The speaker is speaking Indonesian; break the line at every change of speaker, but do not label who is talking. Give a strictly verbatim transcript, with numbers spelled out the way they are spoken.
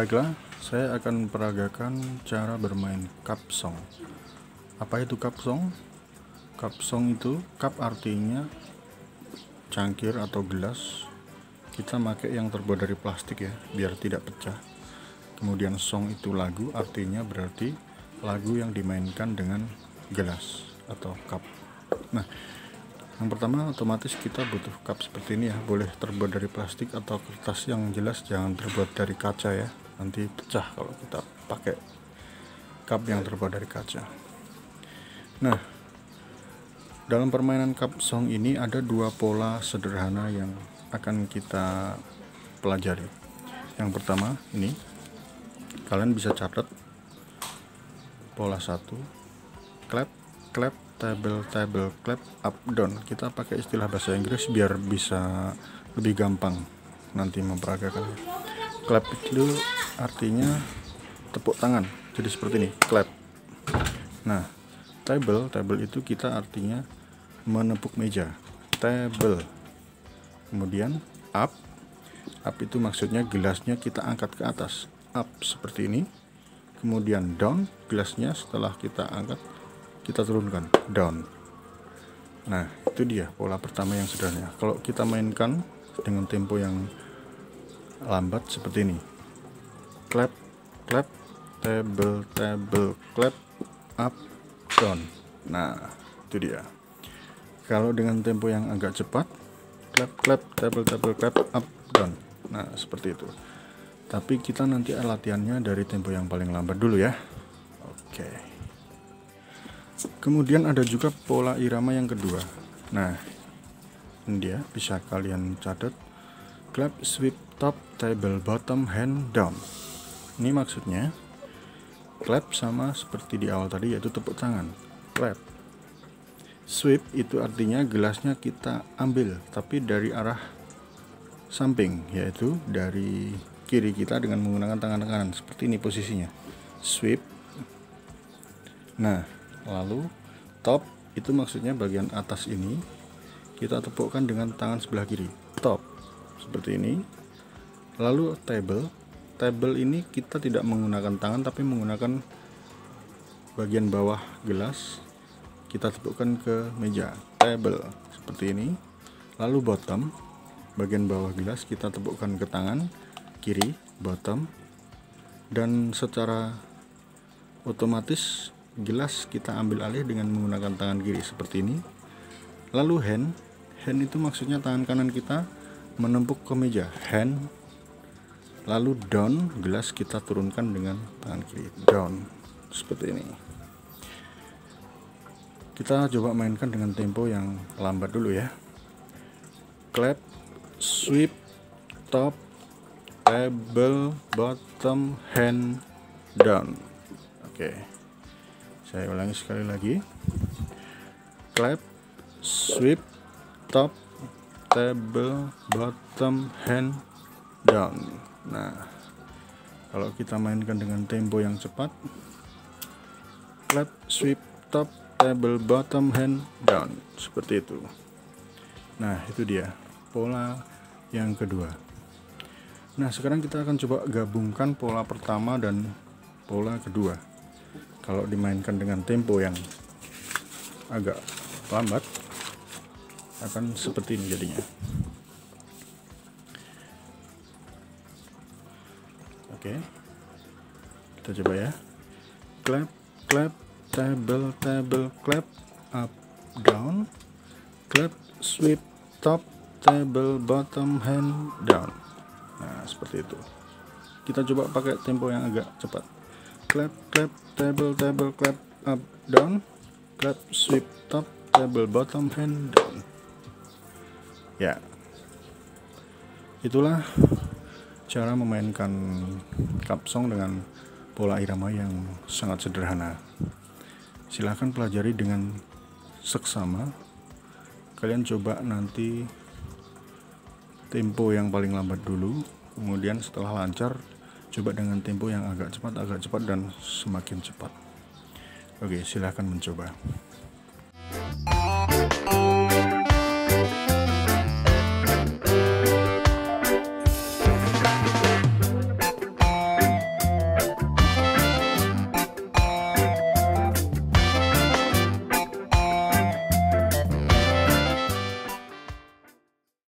Baiklah, saya akan peragakan cara bermain cup song. Apa itu cup song? Cup song itu, cup artinya cangkir atau gelas. Kita pakai yang terbuat dari plastik ya, biar tidak pecah. Kemudian song itu lagu, artinya berarti lagu yang dimainkan dengan gelas atau cup. Nah, yang pertama otomatis kita butuh cup seperti ini ya, boleh terbuat dari plastik atau kertas yang jelas, jangan terbuat dari kaca ya, nanti pecah kalau kita pakai cup yang terbuat dari kaca. Nah, dalam permainan cup song ini ada dua pola sederhana yang akan kita pelajari. Yang pertama ini, kalian bisa catat pola satu, clap, clap, table, table, clap, up, down. Kita pakai istilah bahasa Inggris biar bisa lebih gampang nanti memperagakannya. Clap itu artinya tepuk tangan, jadi seperti ini, clap. Nah, table, table itu kita artinya menepuk meja, table. Kemudian up, up itu maksudnya gelasnya kita angkat ke atas, up seperti ini. Kemudian down, gelasnya setelah kita angkat kita turunkan, down. Nah, itu dia pola pertama yang sederhana. Kalau kita mainkan dengan tempo yang lambat seperti ini, clap, clap, table, table, clap, up, down. Nah, itu dia. Kalau dengan tempo yang agak cepat, clap, clap, table, table, clap, up, down. Nah, seperti itu. Tapi kita nanti latihannya dari tempo yang paling lambat dulu ya. Oke. Kemudian ada juga pola irama yang kedua. Nah, ini dia, bisa kalian catat. Clap, sweep, top, table, bottom, hand, down. Ini maksudnya clap sama seperti di awal tadi, yaitu tepuk tangan, clap. Sweep itu artinya gelasnya kita ambil tapi dari arah samping, yaitu dari kiri kita dengan menggunakan tangan kanan. Seperti ini posisinya, sweep. Nah, lalu top itu maksudnya bagian atas ini kita tepukkan dengan tangan sebelah kiri, top, seperti ini. Lalu table, table ini kita tidak menggunakan tangan tapi menggunakan bagian bawah gelas, kita tepukkan ke meja, table, seperti ini. Lalu bottom, bagian bawah gelas kita tepukkan ke tangan kiri, bottom. Dan secara otomatis gelas kita ambil alih dengan menggunakan tangan kiri seperti ini. Lalu hand, hand itu maksudnya tangan kanan kita menempuk ke meja, hand. Lalu down, gelas kita turunkan dengan tangan kiri, down, seperti ini. Kita coba mainkan dengan tempo yang lambat dulu ya. Clap, sweep, top, table, bottom, hand, down. Oke, saya ulangi sekali lagi. Clap, sweep, top, table, bottom, hand, down. Nah, kalau kita mainkan dengan tempo yang cepat, clap, sweep, top, table, bottom, hand, down, seperti itu. Nah, itu dia pola yang kedua. Nah, sekarang kita akan coba gabungkan pola pertama dan pola kedua. Kalau dimainkan dengan tempo yang agak lambat, akan seperti ini jadinya. Oke, kita coba ya. Clap, clap, table, table, clap, up, down, clap, sweep, top, table, bottom, hand, down. Nah, seperti itu. Kita coba pakai tempo yang agak cepat. Clap, clap, table, table, clap, up, down, clap, sweep, top, table, bottom, hand, down. Ya, itulah cara memainkan cup song dengan pola irama yang sangat sederhana. Silahkan pelajari dengan seksama. Kalian coba nanti tempo yang paling lambat dulu, kemudian setelah lancar coba dengan tempo yang agak cepat, agak cepat dan semakin cepat. Oke, silahkan mencoba.